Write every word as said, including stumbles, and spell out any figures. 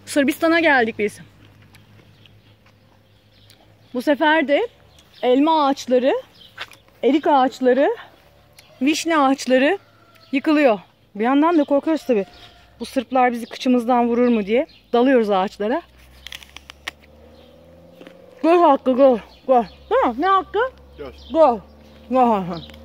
Sırbistan'a geldik biz. Bu sefer de elma ağaçları, erik ağaçları, vişne ağaçları yıkılıyor. Bir yandan da korkuyoruz tabii. Bu Sırplar bizi kıçımızdan vurur mu diye. Dalıyoruz ağaçlara. Go hakkı go. Go. Değil mi? Ne hakkı? Go. Go. Go.